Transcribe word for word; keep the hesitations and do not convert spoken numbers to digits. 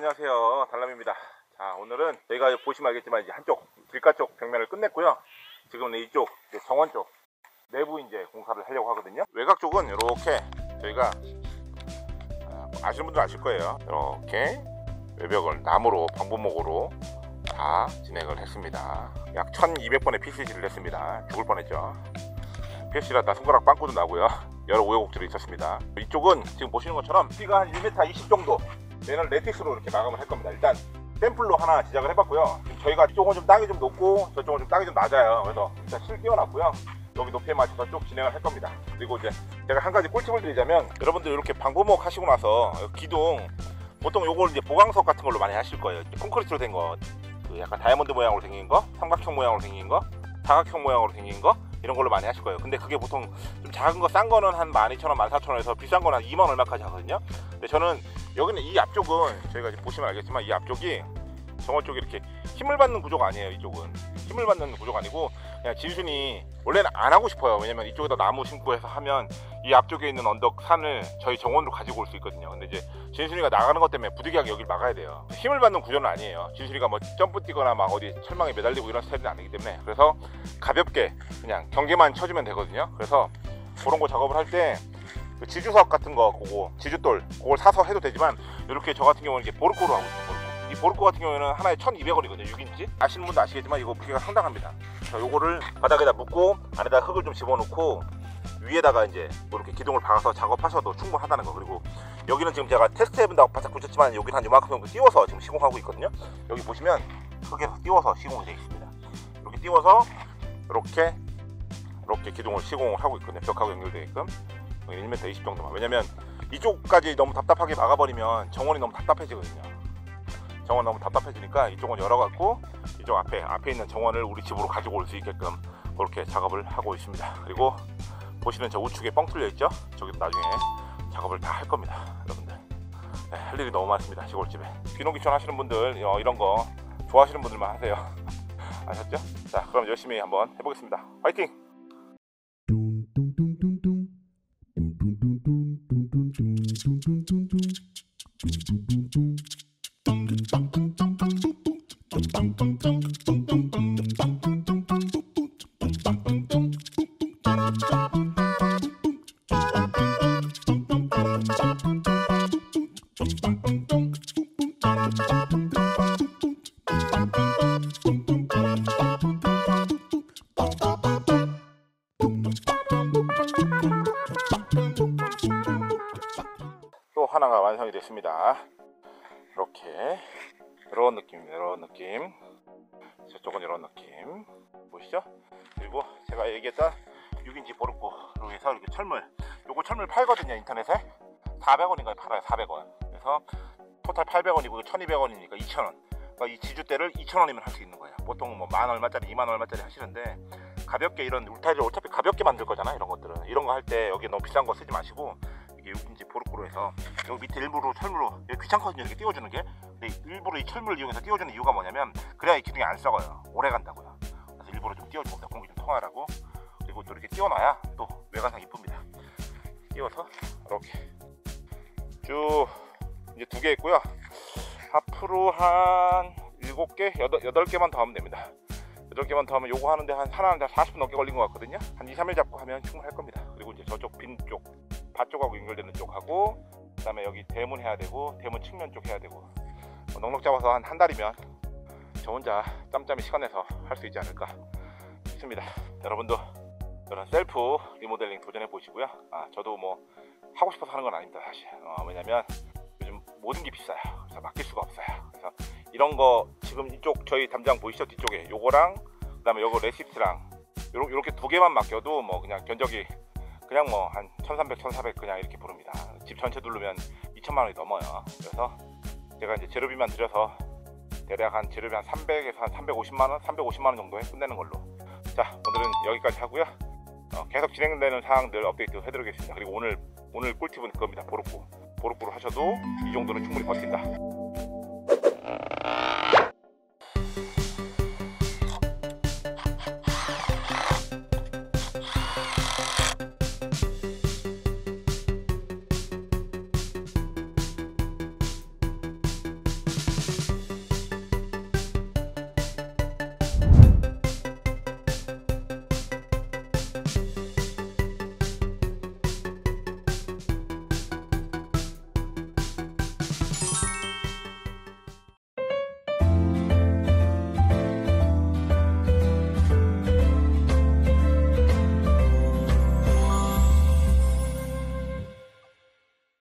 안녕하세요, 달람입니다. 자, 오늘은 저희가 보시면 알겠지만 이제 한쪽 길가 쪽 벽면을 끝냈고요. 지금은 이쪽 정원 쪽 내부 이제 공사를 하려고 하거든요. 외곽 쪽은 이렇게 저희가 아시는 분들 아실 거예요. 이렇게 외벽을 나무로 방부목으로 다 진행을 했습니다. 약 천이백 번의 피씨씨를 했습니다. 죽을 뻔했죠. 피씨씨라 다 손가락 빵꾸도 나고요. 여러 우여곡절이 있었습니다. 이쪽은 지금 보시는 것처럼 키가 한 일 미터 이십 정도 얘는 레티스로 이렇게 마감을 할 겁니다. 일단 샘플로 하나 시작을 해봤고요. 저희가 이쪽은 좀 땅이 좀 높고 저쪽은 좀 땅이 좀 낮아요. 그래서 일단 실 띄워놨고요. 여기 높이에 맞춰서 쭉 진행을 할 겁니다. 그리고 이제 제가 한 가지 꿀팁을 드리자면, 여러분들 이렇게 방부목 하시고 나서 기둥 보통 요걸 이제 보강석 같은 걸로 많이 하실 거예요. 콘크리트로 된 거, 그 약간 다이아몬드 모양으로 생긴 거, 삼각형 모양으로 생긴 거, 사각형 모양으로 생긴 거, 이런 걸로 많이 하실 거예요. 근데 그게 보통 좀 작은 거, 싼 거는 한 만 이천 원, 만 사천 원에서 비싼 거는 한 이만 얼마까지 하거든요. 근데 저는 여기는 이 앞쪽은 저희가 이제 보시면 알겠지만 이 앞쪽이 정원 쪽이 이렇게 힘을 받는 구조가 아니에요. 이쪽은 힘을 받는 구조가 아니고 그냥 진순이 원래는 안 하고 싶어요. 왜냐면 이쪽에다 나무 심고 해서 하면 이 앞쪽에 있는 언덕 산을 저희 정원으로 가지고 올 수 있거든요. 근데 이제 진순이가 나가는 것 때문에 부득이하게 여기를 막아야 돼요. 힘을 받는 구조는 아니에요. 진순이가 뭐 점프 뛰거나 막 어디 철망에 매달리고 이런 스타일은 아니기 때문에, 그래서 가볍게 그냥 경계만 쳐주면 되거든요. 그래서 그런 거 작업을 할 때 그 지주석 같은 거, 그거 지주돌 그걸 사서 해도 되지만, 이렇게 저 같은 경우는 이제 보르코로 하고 있어요. 보르코. 이 보르코 같은 경우에는 하나에 천이백 원이거든요. 육 인치. 아시는 분도 아시겠지만 이거 무게가 상당합니다. 자, 요거를 바닥에다 묶고 안에다 흙을 좀 집어넣고 위에다가 이제 뭐 이렇게 기둥을 박아서 작업하셔도 충분하다는 거. 그리고 여기는 지금 제가 테스트 해본다고 바짝 붙였지만 여기는 한 이만큼 정도 띄워서 지금 시공하고 있거든요. 여기 보시면 흙에서 띄워서 시공이 되어 있습니다. 이렇게 띄워서 이렇게 이렇게 기둥을 시공을 하고 있거든요. 벽하고 연결되게끔 일 미터 이십 정도만. 왜냐면 이쪽까지 너무 답답하게 막아버리면 정원이 너무 답답해지거든요. 정원 너무 답답해지니까 이쪽은 열어갖고 이쪽 앞에 앞에 있는 정원을 우리 집으로 가지고 올 수 있게끔 그렇게 작업을 하고 있습니다. 그리고 보시는 저 우측에 뻥 뚫려 있죠? 저기도 나중에 작업을 다 할 겁니다. 여러분들, 네, 할 일이 너무 많습니다. 시골집에 귀농귀촌 하시는 분들, 어, 이런 거 좋아하시는 분들만 하세요. 아셨죠? 자, 그럼 열심히 한번 해보겠습니다. 화이팅! 또 하나가 완성이 됐습니다. 이렇게 이런 느낌입니다. 이런 느낌. 저쪽은 이런 느낌 보시죠? 그리고 제가 얘기했던 육 인치 보르코로 해서 이렇게 철물, 요거 철물 팔거든요. 인터넷에 사백 원인가요? 팔아요. 사백 원. 그래서 토탈 팔백 원이고 천이백 원이니까 이천 원. 그러니까 이 지주대를 이천 원이면 할 수 있는 거예요. 보통 뭐 만 얼마짜리, 이만 얼마짜리 하시는데, 가볍게 이런 울타리를 어차피 가볍게 만들 거잖아. 이런 것들은 이런 거 할 때 여기 너무 비싼 거 쓰지 마시고 이게 육 인치 보르코로 해서 여기 밑에 일부러 철물로, 귀찮거든요 이렇게 띄워주는 게. 근데 일부러 이 철물을 이용해서 띄워주는 이유가 뭐냐면, 그래야 이 기둥이 안 썩어요. 오래 간다고요. 그래서 일부러 좀 띄워줍니다. 공기 좀 통하라고. 그리고 또 이렇게 띄워놔야 또 외관상 이쁩니다. 띄워서 이렇게 쭉 이제 두 개 있고요. 앞으로 한 일곱 개, 여덟 개만 더 하면 됩니다. 여덟 개만 더 하면 요거 하는데 한 하나는 사십 분 넘게 걸린 것 같거든요. 한 이, 삼 일 잡고 하면 충분할 겁니다. 그리고 이제 저쪽 빈 쪽, 밭 쪽하고 연결되는 쪽하고, 그 다음에 여기 대문 해야 되고, 대문 측면 쪽 해야 되고, 뭐 넉넉 잡아서 한 한 달이면 저 혼자 짬짬이 시간 내서 할 수 있지 않을까 싶습니다. 여러분도 이런 셀프 리모델링 도전해 보시고요. 아, 저도 뭐 하고 싶어서 하는 건 아닙니다, 사실. 어, 왜냐면 요즘 모든 게 비싸요. 그래서 맡길 수가 없어요. 그래서 이런 거 지금 이쪽 저희 담장 보이시죠? 뒤쪽에 요거랑 그 다음에 요거 레시트랑 요렇게 두 개만 맡겨도 뭐 그냥 견적이 그냥 뭐 한 천삼백, 천사백 그냥 이렇게 부릅니다. 집 전체 누르면 이천만 원이 넘어요. 그래서 제가 이제 재료비만 들여서 대략 한 재료비 한 삼백에서 한 삼백오십만 원, 삼백오십만 원 정도에 끝내는 걸로. 자, 오늘은 여기까지 하고요. 어, 계속 진행되는 사항들 업데이트 해드리겠습니다. 그리고 오늘 오늘 꿀팁은 그겁니다. 보르코. 보르코로 하셔도 이 정도는 충분히 버틴다.